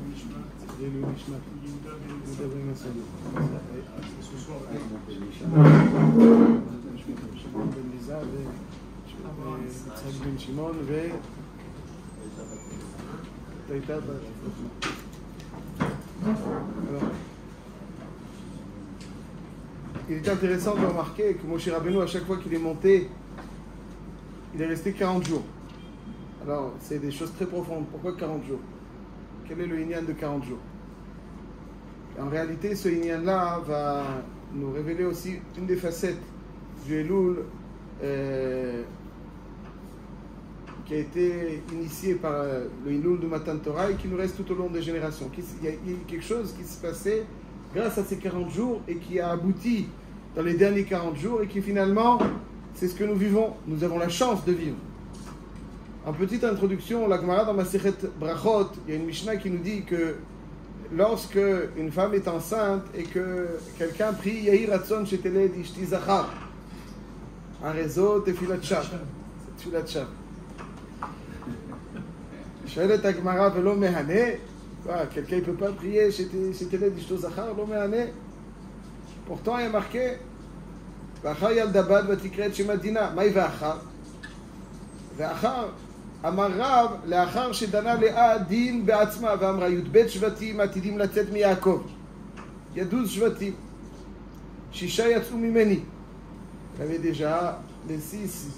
Lélu Nishmat. Yehuda ben Nasson. Ce soir, Shimon ben Liza ויצחק בן שמעון והייתה Il est intéressant de remarquer que Moshe Rabbeinu, à chaque fois qu'il est monté, il est resté 40 jours. Alors, c'est des choses très profondes. Pourquoi 40 jours? Quel est le Inyan de 40 jours? En réalité, ce Inyan-là va nous révéler aussi une des facettes du Elul qui a été initié par le Elul de Matan Torah et qui nous reste tout au long des générations. Il y a quelque chose qui se passait grâce à ces 40 jours et qui a abouti dans les derniers 40 jours et qui finalement, c'est ce que nous vivons. Nous avons la chance de vivre. En petite introduction, la Gemara dans Masechet Brachot, il y a une Mishnah qui nous dit que lorsque une femme est enceinte et que quelqu'un prie Yahi Ratson Sheteled Ishti Zachar, un réseau Tefilat Shav, c'est Tefilat Shav. Shaelet Agmara Velo Mehane, quelqu'un ne peut pas prier Sheteled Ishti Zachar, Lo Mehane. Pourtant, il y a marqué Vachar Yaldabad Vatikret Shemadina, Maï Vachar. Vachar. אמר רב, לאחר שדנה לאה דין בעצמה ואמרה י"ב שבטים עתידים לצאת מיעקב, il y a 12 שבטים, 6 יצאו ממני, il y avait déjà les 6,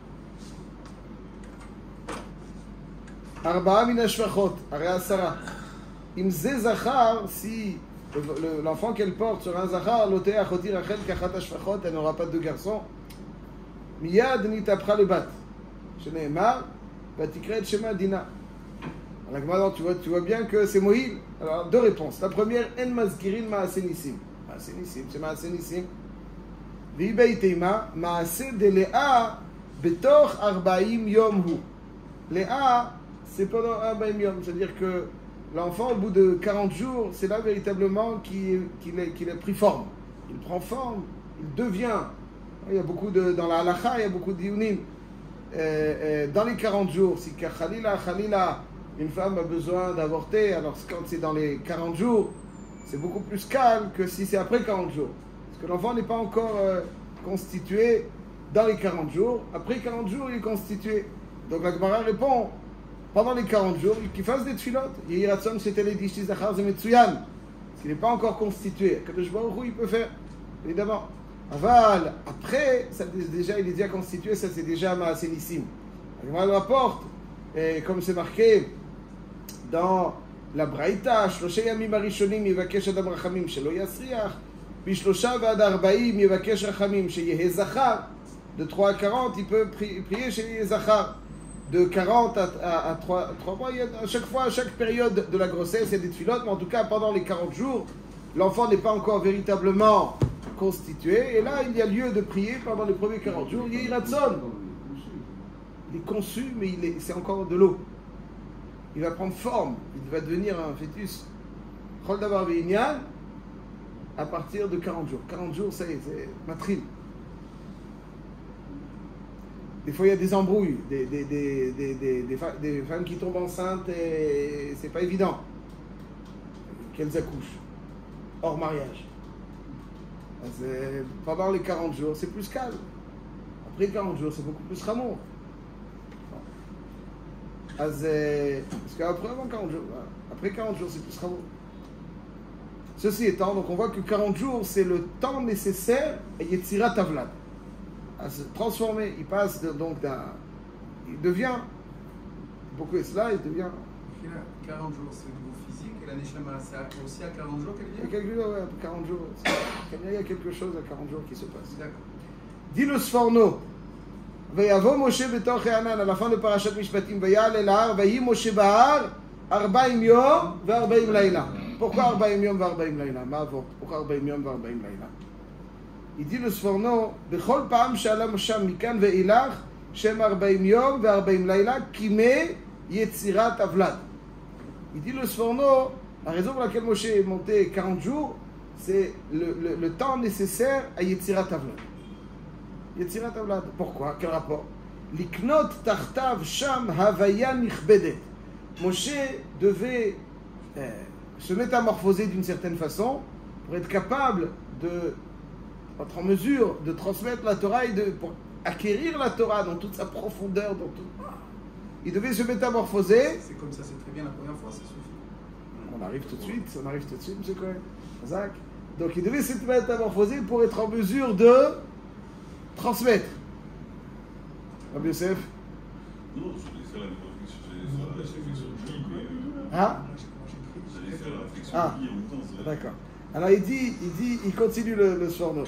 4 מן השפחות, הרי 10, אם זה זכר, si l'enfant qu'elle porte sera un זכר, לא תהיה אחותי רחל כאחת השפחות, elle n'aura pas de garçon, מיד נתהפכה לבת, שנאמר Vatikret Shema Dina. Alors, tu vois bien que c'est Moïl. Alors, deux réponses. La première, En Mazkirin Maasenissim. Maasenissim, c'est Maasenissim. Vibeitema, Maase de Léa, Betoch Arbaim Yom Hu. Léa, c'est pendant Arbaim Yom. C'est-à-dire que l'enfant, au bout de 40 jours, c'est là véritablement qu'il a pris forme. Il prend forme, il devient. Il y a beaucoup dans la halacha, il y a beaucoup de diunim. Dans les 40 jours, si Khalila, une femme a besoin d'avorter, alors quand c'est dans les 40 jours, c'est beaucoup plus calme que si c'est après 40 jours. Parce que l'enfant n'est pas encore constitué dans les 40 jours. Après 40 jours, il est constitué. Donc la Gemara répond, pendant les 40 jours, qu'il fasse des tfilotes. Yehi Ratson Sheteled Ishti Zachar Zemetsuyan. Parce qu'il n'est pas encore constitué. Kadosh Baruch Hu, il peut faire, évidemment. Aval, après, ça, déjà, il est déjà constitué, ça c'est déjà Maasenissim. On le rapporte, et comme c'est marqué dans la Braïta, Shlosha Yamim Arishonim Yevakesh Adam Rachamim Shelo Yasriach, Bishlosha Vad Arbaim Yevakesh Rachamim Sheyehe Zachar. De 3 à 40, il peut prier chez Zachar. De 40 à 3 mois, à chaque fois, à chaque période de la grossesse, il y a des tfilotes, mais en tout cas, pendant les 40 jours, l'enfant n'est pas encore véritablement constitué, et là il y a lieu de prier pendant les premiers 40 jours. Yehi Ratson, il est conçu, mais c'est encore de l'eau. Il va prendre forme, il va devenir un fœtus. Chol davar ve'inyan à partir de 40 jours. 40 jours, c'est matril. Des fois il y a des embrouilles, des femmes qui tombent enceintes et c'est pas évident qu'elles accouchent hors mariage. Pendant les 40 jours, c'est plus calme. Après 40 jours, c'est beaucoup plus rameau. Parce qu'après 40 jours, après 40 jours, c'est plus rameau. Ceci étant, donc on voit que 40 jours, c'est le temps nécessaire à Yetzirat Avlad, à se transformer. Il passe donc il devient, beaucoup est cela, il devient. 40 jours, c'est le niveau physique, et la Neshama, c'est aussi à 40 jours qu'elle vient? Il y a quelques jours, ouais, 40 jours. Il y a quelque chose à 40 jours qui se passe. D'accord. Dit le Sforno, Vayavo Moshe betoch Hanan, à la fin de Parashat Mishpatim, Vayal el Har, Vayi Moshe Bahar, Arbaim Yom, Varbaim Laila. Pourquoi Arbaim Yom, Varbaim Laila? Ma'avot. Pourquoi Arbaim Yom, Varbaim Laila? Il dit le Sforno, Bechol Pa'am Shala Moshe Mikan ve'ilach, Shem Arbaim Yom, Varbaim Laila, Kime Yetzirat Avlad. Il dit le Sforno, la raison pour laquelle Moshe est monté 40 jours, c'est le temps nécessaire à Yetzirat Avlad. Yetzirat Avlad. Pourquoi? Quel rapport? Liknot tartav sham havaya nichbedet. Moshe devait se métamorphoser d'une certaine façon pour être capable d'être en mesure de transmettre la Torah et pour acquérir la Torah dans toute sa profondeur, dans tout. Il devait se métamorphoser. C'est comme ça, c'est très bien la première fois, ça suffit. On arrive tout de suite, M. Cohen. Zach. Donc il devait se métamorphoser pour être en mesure de transmettre. Rabbi Yosef? Non, je vais faire la réflexion de Guy, mais... Hein? J'allais faire la réflexion Ah, de Guy en même temps. d'accord. Alors il continue le Sforno.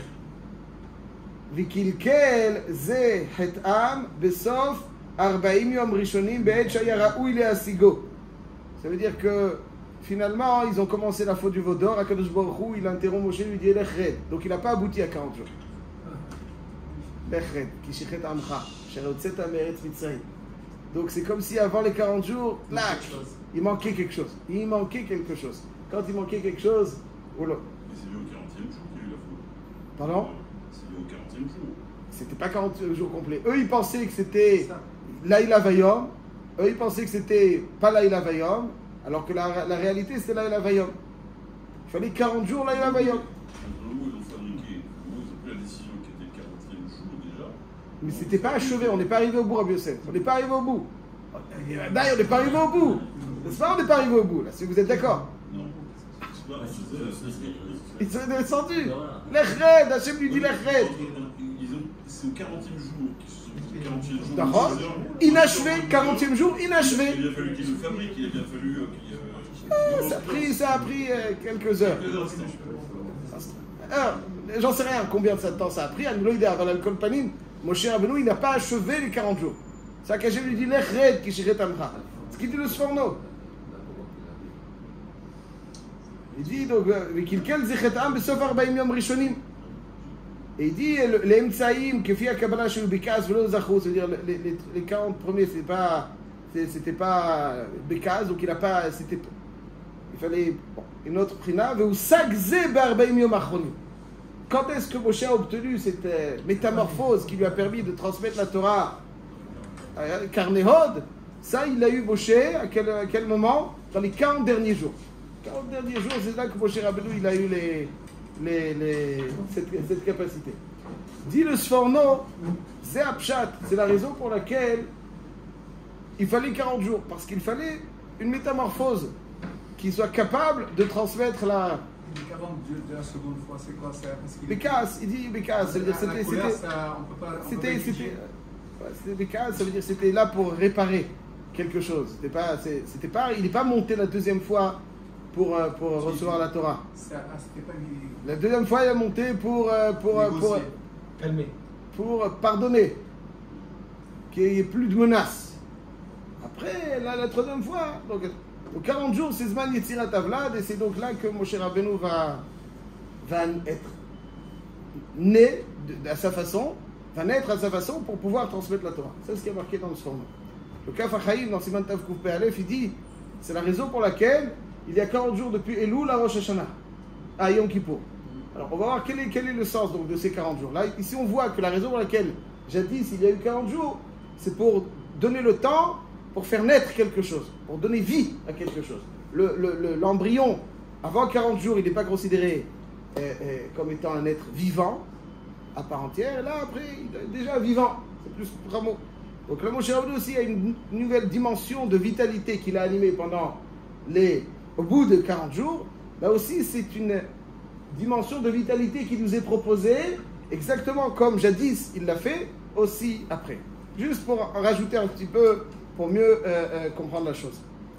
Vikilkel ze hetam besof 40 yom rishonim be'et shaya raoui le'asigo. Ça veut dire que finalement ils ont commencé la faute du Vaudor. Akadosh Baruch Hu, il interrompt Moshe, lui dit Lech red. Donc il n'a pas abouti à 40 jours. Lech red, ki shichet amcha, asher hotzeta me'eretz Mitzrayim. Donc c'est comme si avant les 40 jours, clac, il manquait quelque chose. Quand il manquait quelque chose, oh là. Mais c'est lié au 40e jour qu'il y a eu la faute. Pardon? C'est lié au 40e jour. C'était pas 40 jours complets. Eux, ils pensaient que c'était Laïla Vayom. Eux, ils pensaient que c'était pas Laïla Vayom, alors que la réalité, c'était Laïla Vayom. Il fallait 40 jours Laïla Vayom. Entre le moment où ils ont fabriqué, le moment où ils ont pris la décision qui était le 40e jour déjà. Mais c'était pas achevé, on n'est pas arrivé au bout, Rabbi Yosef. On n'est pas arrivé au bout. D'ailleurs, on n'est pas arrivé au bout. N'est-ce pas? On n'est pas arrivé au bout, là, si vous êtes d'accord. Non. C'est pas... Ils sont descendus. L'Echred, Hachem lui dit l'Echred. C'est au 40e jour qu'ils se sont dit 40e jour. D'accord. Inachevé, 40e jour, inachevé. Il a fallu qu'ils le fabriquent, il a bien fallu Ça a pris quelques heures. J'en sais rien combien de temps ça a pris. Moshe Rabbeinu, il n'a pas achevé les 40 jours. C'est qu'Hachem lui dit l'Echred qui shiret amcha. Ce qu'il dit le Sforno. Il dit donc Vikilkel zichetam besof 40 yom rishonim. Et il dit les Emtsaïm que fit Kabbalah chez Bekaz velo zachou, c'est-à-dire les 40 premiers c'était pas Bekaz, donc il fallait une autre prina ve usagze be40 yom achronim. Quand est-ce que Moshe a obtenu cette métamorphose qui lui a permis de transmettre la Torah à Karnehod? Ça, il l'a eu Moshe à quel moment? Dans les 40 derniers jours. 40 derniers jours, c'est là que Moshe Rabbeinu il a eu cette capacité. Dit le Sforno, c'est Apshat, c'est la raison pour laquelle il fallait 40 jours, parce qu'il fallait une métamorphose qui soit capable de transmettre la... Les 40 de la seconde fois, c'est quoi ça? Bécasse, il dit Bécasse, ça veut dire Bécasse, ça veut dire c'était là pour réparer quelque chose. C'était pas, il n'est pas monté la deuxième fois pour recevoir la Torah. La deuxième fois, il est monté pour calmer, pour pardonner, qu'il n'y ait plus de menaces. Après, la troisième fois, donc 40 jours, c'est Zman Yetzirat Avlad, et c'est donc là que Moshe Rabbeinu va être né à sa façon, va naître à sa façon pour pouvoir transmettre la Torah. C'est ce qui est marqué dans le Sforno. Le Kaf HaChaim, dans Siman Tav Kuf Pei Aleph, il dit, c'est la raison pour laquelle il y a 40 jours depuis Elul à Rosh Hashanah, à Yom Kippour. Alors, on va voir quel est le sens donc, de ces 40 jours. Là, ici, on voit que la raison pour laquelle, jadis, il y a eu 40 jours, c'est pour donner le temps, pour faire naître quelque chose, pour donner vie à quelque chose. L'embryon, avant 40 jours, il n'est pas considéré comme étant un être vivant, à part entière. Et là, après, il est déjà vivant. C'est plus vraiment. Donc, le Moshe Rabbeinu aussi a une nouvelle dimension de vitalité qu'il a animée au bout de 40 jours. Là aussi, c'est une dimension de vitalité qui nous est proposée, exactement comme jadis il l'a fait, aussi après. Juste pour en rajouter un petit peu, pour mieux comprendre la chose.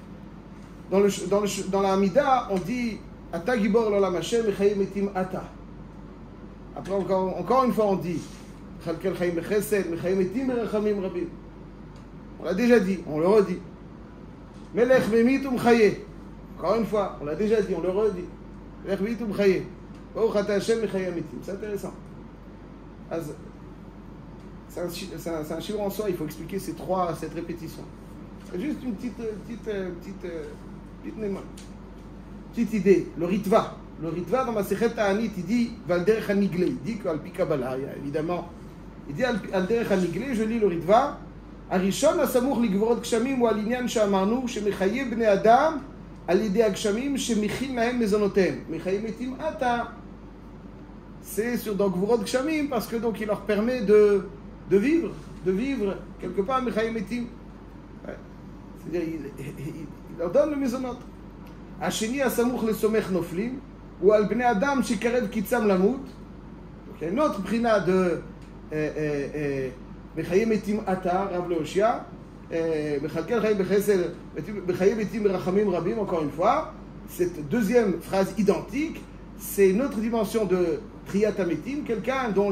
Dans la Amida, on dit Ata gibor l'olam Hashem mechayim etim ata. Après, encore une fois, on dit Chalkel chayim bechesed mechayim etim berachamim rabim. On l'a déjà dit, on le redit. Melech memit umchaye. Encore une fois, on l'a déjà dit, on le redit. Melech memit umchaye. Baruch ata Hashem mechayim etim. C'est intéressant. C'est un chiffre en soi, il faut expliquer cette répétition. C'est juste une petite idée. Le Ritva. Le Ritva, dans ma Sechet Ta'anit, il dit Valderech Hanigle. Il dit qu'Al Pi Kabbalah, évidemment. Il dit Al Derech Hanigle, je lis le Ritva. Arishon Asamour Ligvorot Kshamim ou Alinyan Shamarnu, Shemechaye Bne Adam, על ידי הגשמים שמכין להם מזונותיהם. מחיים מתים עתה, c'est sur dans גבורות גשמים, parce que donc il leur permet de vivre quelque part מחיים מתים. c'est-à-dire il leur donne le מזונות. השני הסמוך לסומך נופלים, הוא על בני אדם שקרב קיצם למות. donc il y a une autre בחינה de מחיים מתים עתה, רב להושע. מכלכל חיים בחסד, בחיים מתים ברחמים רבים, encore une fois. Cette deuxième phrase identique, c'est une autre dimension de Triyat HaMetim, quelqu'un dont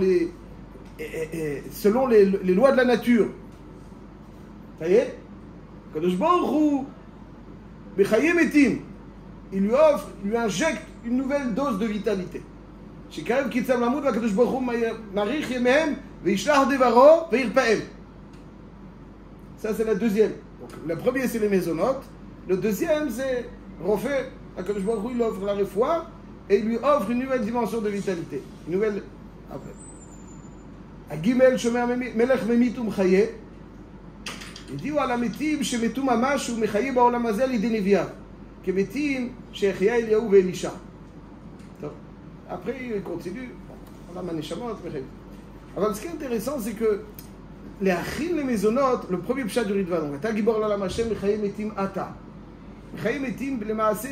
selon les lois de la nature. Ça y est, Kadosh Baruch Hu, Bechayim Metim, il lui injecte une nouvelle dose de vitalité. Shekarev Kitzam Lamut, Kadosh Baruch Hu Marich Yemehem, Veishlach Devaro, Veirpaem. Ça, c'est la deuxième. Donc, le premier, c'est les mésonotes. Le deuxième, c'est Rofé. Akadosh Baruch Hu, il offre la refoua et il lui offre une nouvelle dimension de vitalité. Une nouvelle. Après. Agimel Shomer Melech Memitum Chaye. Il dit à la Metim, Shemetu Mamash ou Mechaye Baolam Hazel Idenevia. Kemetim, Shechia Eliyahu Ve'elisha. Après, il continue. On a Maneshamot, Mechaye. Alors, ce qui est intéressant, c'est que les achil, les mésonotes, le premier pshat du Ritva, donc, Ata Gibor L'Olam Hashem, Mechayim Metim Ata. Mechayim Metim, le Maaseh,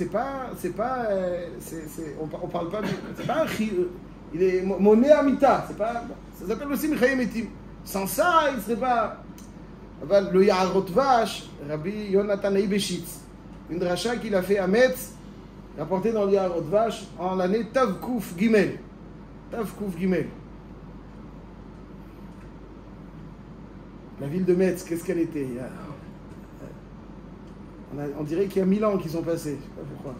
on parle pas, c'est pas un chil, il est moné amita, c'est pas, ça s'appelle aussi Mechayim Metim. Sans ça, il serait pas. Le Yaharot Vash, Rabbi Yonatan Eibeshitz, une dracha qu'il a fait à Metz, rapporté dans le Yaharot Vash, en l'année Tav Kouf Gimel. Tav Kouf Gimel. La ville de Metz, qu'est-ce qu'elle était? On dirait qu'il y a 1000 ans qui sont passés. Je ne sais pas pourquoi.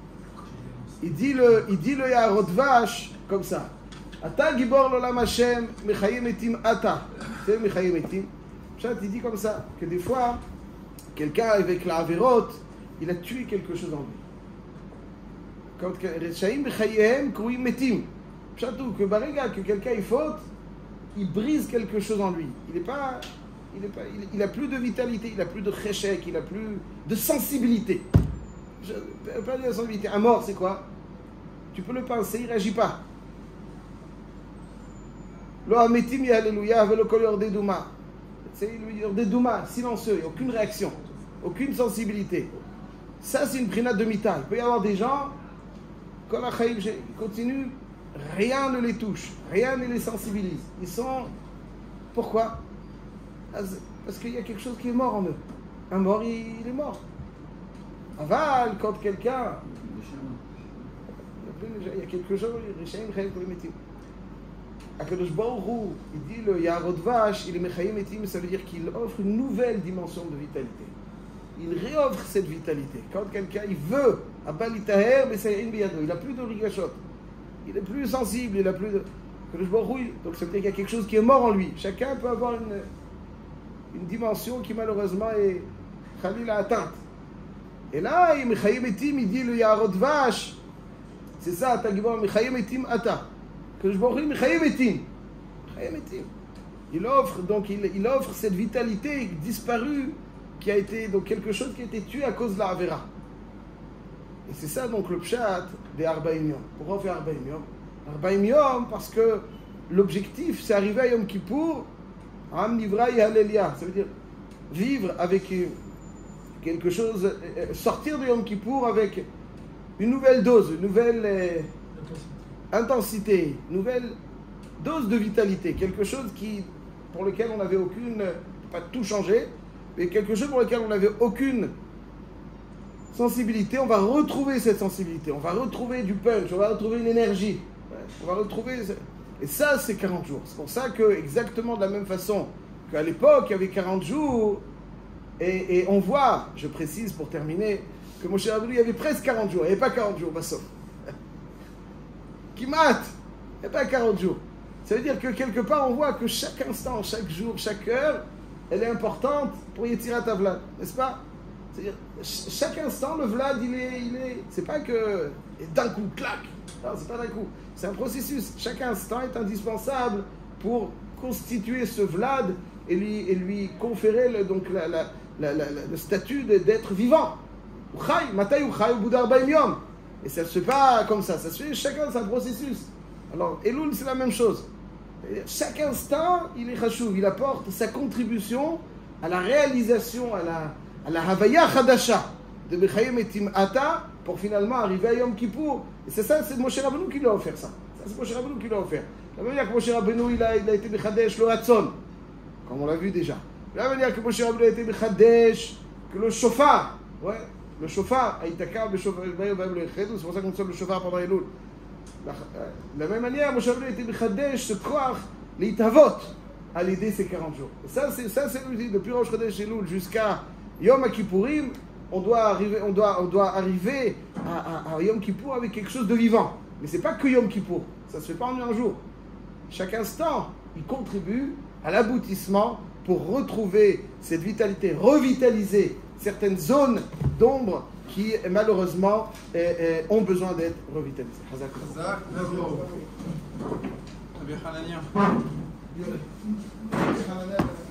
Il dit le Yaharot Vash comme ça. Ata Gibor L'Olam Hashem, Mechayim Etim Ata. C'est Mechayim Etim. Il dit comme ça, que des fois, quelqu'un avec la Averot, il a tué quelque chose en lui. Quand Rechaim Bechayim Kouim Metim. Chatou, que Bariga, que quelqu'un il faute, il brise quelque chose en lui. Il a plus de vitalité, il a plus de cheshek, il a plus de sensibilité. Je ne pas dire sensibilité. Un mort, c'est quoi? Tu peux le penser, il ne réagit pas. Lo hametim yalleluya velo kol yordei douma. C'est yordei douma, silencieux, il n'y a aucune réaction, aucune sensibilité. Ça, c'est une prinat de mita. Il peut y avoir des gens, kol hachaim, ils continuent, rien ne les touche, rien ne les sensibilise. Ils sont. Pourquoi? Parce qu'il y a quelque chose qui est mort en eux. Un mort, il est mort. Aval, quand quelqu'un. Il y a quelque chose, Akadosh Baruch Hu, il dit le Yaharot Vash, il est Mechayim Metim, ça veut dire qu'il offre une nouvelle dimension de vitalité. Il réoffre cette vitalité. Quand quelqu'un il veut, Abalitaher, mais ça il n'a plus de rigachot. Il est plus sensible, il a plus de. Akadosh Baruch Hu, donc ça veut dire qu'il y a quelque chose qui est mort en lui. Chacun peut avoir une dimension qui malheureusement est Khalil atteinte. Et là, Mechayim Metim, il dit le Yaharot Vash, c'est ça, Ata Gibor Mechayim Metim Ata. Que je vois Mechayim Metim. Il offre cette vitalité disparue qui a été donc quelque chose qui a été tué à cause de la Avera. Et c'est ça donc le pshat des Arbaim Yom. Pourquoi on fait Arbaim Yom? Arbaim Yom parce que l'objectif c'est arriver à Yom Kippour, Am Nivraï Halelia, ça veut dire vivre avec quelque chose, sortir de Yom Kippour avec une nouvelle dose, une nouvelle intensité, nouvelle dose de vitalité, quelque chose pour lequel on n'avait aucune, pas tout changer, mais quelque chose pour lequel on n'avait aucune sensibilité. On va retrouver cette sensibilité, on va retrouver du punch, on va retrouver une énergie, on va retrouver, et ça c'est 40 jours. C'est pour ça que exactement de la même façon qu'à l'époque il y avait 40 jours, et on voit, je précise pour terminer, que Moshe Rabbeinu il y avait presque 40 jours, il n'y avait pas 40 jours, Bassof. Qui mate, il n'y a pas 40 jours. Ça veut dire que quelque part, on voit que chaque instant, chaque jour, chaque heure, elle est importante pour Yetzirat HaVlad, n'est-ce pas? C'est-à-dire, chaque instant, le Vlad, il est c'est pas que d'un coup, clac. Non, c'est pas d'un coup. C'est un processus. Chaque instant est indispensable pour constituer ce Vlad et lui conférer le statut d'être vivant. Ou chai, matai ou chai au bout d'Arbaïm Yom. Et ça ne se fait pas comme ça se fait chacun c'est un processus. Alors, Elul, c'est la même chose. Chaque instant, il est chachouv, il apporte sa contribution à la réalisation, à la Havaya Chadasha de Bechayim et Tim'ata pour finalement arriver à Yom Kippour. Et c'est ça, c'est Moshe Rabbeinu qui lui a offert ça. Ça, c'est Moshe Rabbeinu qui lui a offert. La même manière que Moshe Rabbeinu, il a été Bechadesh, le Ratzon, comme on l'a vu déjà. La même manière que Moshe Rabbeinu a été Bechadesh, que le Shofar, ouais, le Shofar, Aïtakar, c'est pour ça qu'on sonne le Shofar pendant Elul. De la même manière, Moshe Rabbeinu a été Bechadesh, se croire, les Itavot, à l'aider ces 40 jours. Et ça, c'est le depuis Rosh Chodesh Elul jusqu'à Yom Kippourim, on doit arriver à Yom Kippour avec quelque chose de vivant. Mais c'est pas que Yom Kippour, ça se fait pas en un jour. Chaque instant, il contribue à l'aboutissement pour retrouver cette vitalité, revitaliser certaines zones d'ombre qui malheureusement ont besoin d'être revitalisées. Hazak. Rabbi Hanania.